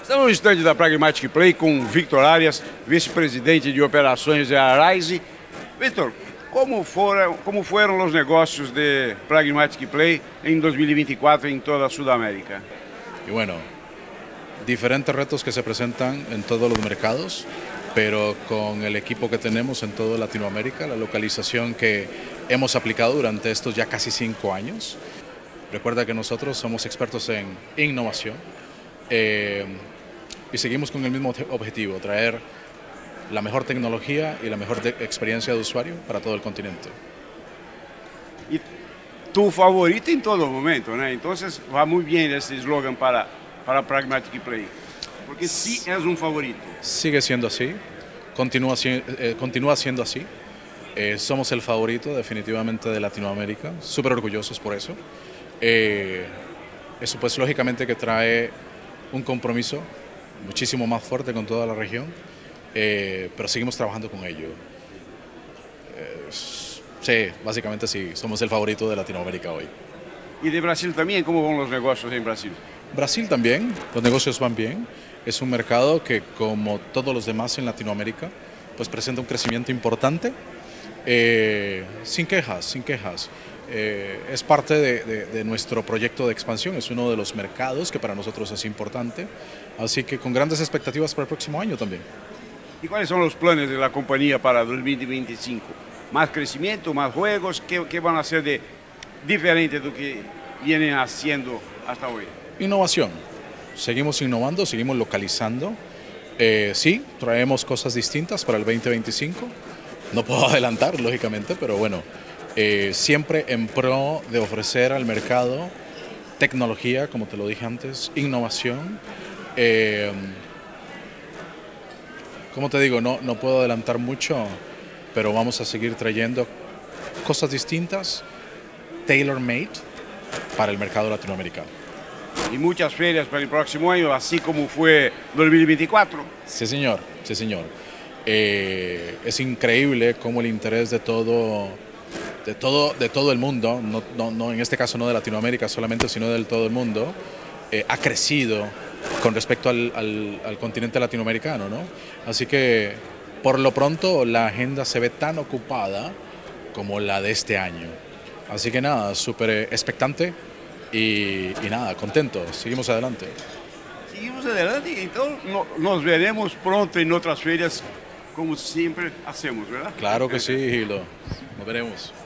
Estamos no estande da Pragmatic Play com Victor Arias, vice-presidente de operações da Arise. Victor, como foram os negócios de Pragmatic Play em 2024 en toda Sudamérica? Y bueno, diferentes retos que se presentan en todos los mercados, pero con el equipo que tenemos en toda Latinoamérica, la localización que hemos aplicado durante estos ya casi 5 años. Recuerda que nosotros somos expertos en innovación y seguimos con el mismo objetivo, traer la mejor tecnología y la mejor experiencia de usuario para todo el continente. Y tu favorito en todo momento, ¿no? Entonces va muy bien ese eslogan para Pragmatic Play, porque sí es un favorito. Sigue siendo así, continúa siendo así. Somos el favorito definitivamente de Latinoamérica, súper orgullosos por eso. Eso pues lógicamente que trae un compromiso muchísimo más fuerte con toda la región, pero seguimos trabajando con ello. Sí, básicamente sí, somos el favorito de Latinoamérica hoy. ¿Y de Brasil también? ¿Cómo van los negocios en Brasil? Brasil también, los negocios van bien. Es un mercado que, como todos los demás en Latinoamérica, pues presenta un crecimiento importante, sin quejas, sin quejas. Es parte de nuestro proyecto de expansión, es uno de los mercados que para nosotros es importante, así que con grandes expectativas para el próximo año también. ¿Y cuáles son los planes de la compañía para 2025? ¿Más crecimiento, más juegos? ¿Qué van a hacer de diferente de lo que vienen haciendo hasta hoy? Innovación, seguimos innovando, seguimos localizando. Sí, traemos cosas distintas para el 2025, no puedo adelantar lógicamente, pero bueno, siempre en pro de ofrecer al mercado tecnología, como te lo dije antes, innovación. Como te digo, no puedo adelantar mucho, pero vamos a seguir trayendo cosas distintas, tailor-made para el mercado latinoamericano. Y muchas ferias para el próximo año, así como fue 2024. Sí, señor, sí, señor. Es increíble cómo el interés de todo el mundo, no en este caso no de Latinoamérica solamente, sino de todo el mundo, ha crecido con respecto al continente latinoamericano, ¿no? Así que por lo pronto la agenda se ve tan ocupada como la de este año. Así que nada, súper expectante y nada, contento. Seguimos adelante. Seguimos adelante y entonces nos veremos pronto en otras ferias como siempre hacemos, ¿verdad? Claro que sí, Gilo. Nos veremos.